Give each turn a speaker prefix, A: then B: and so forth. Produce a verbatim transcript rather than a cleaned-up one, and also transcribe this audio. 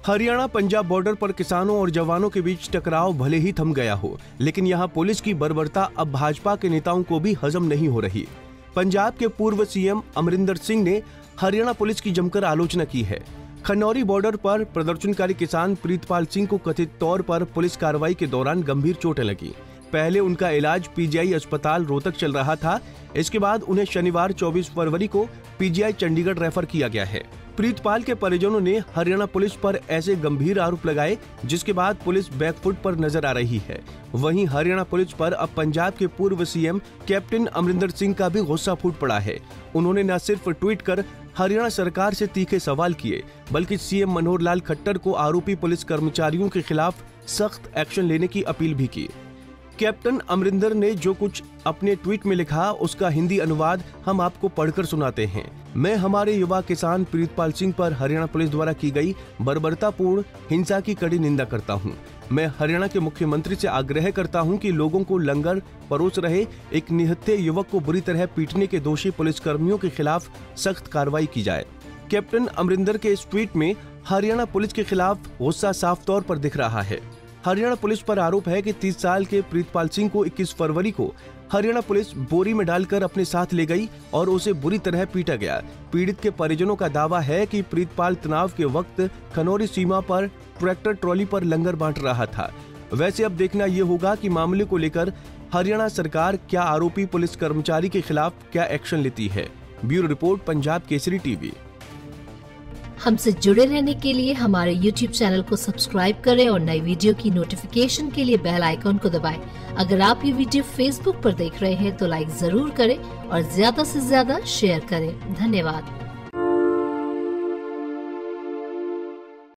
A: Haryana Punjab border पर किसानों और जवानों के बीच टकराव भले ही थम गया हो, लेकिन यहां पुलिस की बर्बरता अब भाजपा के नेताओं को भी हजम नहीं हो रही। पंजाब के पूर्व सीएम अमरिंदर सिंह ने हरियाणा पुलिस की जमकर आलोचना की है। खनौरी बॉर्डर पर प्रदर्शनकारी किसान प्रीतपाल सिंह को कथित तौर पर पुलिस कार्रवाई के दौरान गंभीर चोटें लगी। पहले उनका इलाज पीजीआई अस्पताल रोहतक चल रहा था। इसके बाद उन्हें शनिवार चौबीस फरवरी को पीजीआई चंडीगढ़ रेफर किया गया है। प्रीतपाल के परिजनों ने हरियाणा पुलिस पर ऐसे गंभीर आरोप लगाए, जिसके बाद पुलिस बैकफुट पर नजर आ रही है। वहीं हरियाणा पुलिस पर अब पंजाब के पूर्व सीएम कैप्टन अमरिंदर सिंह का भी गुस्सा फूट पड़ा है। उन्होंने न सिर्फ ट्वीट कर हरियाणा सरकार से तीखे सवाल किए, बल्कि सीएम मनोहर लाल खट्टर को आरोपी पुलिस कर्मचारियों के खिलाफ सख्त एक्शन लेने की अपील भी की। कैप्टन अमरिंदर ने जो कुछ अपने ट्वीट में लिखा, उसका हिंदी अनुवाद हम आपको पढ़कर सुनाते हैं। मैं हमारे युवा किसान प्रीतपाल सिंह पर हरियाणा पुलिस द्वारा की गई बर्बरतापूर्ण हिंसा की कड़ी निंदा करता हूं। मैं हरियाणा के मुख्यमंत्री से आग्रह करता हूं कि लोगों को लंगर परोस रहे एक निहत्थे युवक को बुरी तरह पीटने के दोषी पुलिस कर्मियों के खिलाफ सख्त कार्रवाई की जाए। कैप्टन अमरिंदर के इस ट्वीट में हरियाणा पुलिस के खिलाफ गुस्सा साफ तौर पर दिख रहा है। हरियाणा पुलिस पर आरोप है कि तीस साल के प्रीतपाल सिंह को इक्कीस फरवरी को हरियाणा पुलिस बोरी में डालकर अपने साथ ले गई और उसे बुरी तरह पीटा गया। पीड़ित के परिजनों का दावा है कि प्रीतपाल तनाव के वक्त खनौरी सीमा पर ट्रैक्टर ट्रॉली पर लंगर बांट रहा था। वैसे अब देखना ये होगा कि मामले को लेकर हरियाणा सरकार क्या आरोपी पुलिस कर्मचारी के खिलाफ क्या एक्शन लेती है। Bureau report, Punjab Kesari TV.
B: हमसे जुड़े रहने के लिए हमारे यूट्यूब चैनल को सब्सक्राइब करें और नई वीडियो की नोटिफिकेशन के लिए बेल आइकॉन को दबाएं। अगर आप ये वीडियो फेसबुक पर देख रहे हैं तो लाइक जरूर करें और ज्यादा से ज्यादा शेयर करें। धन्यवाद।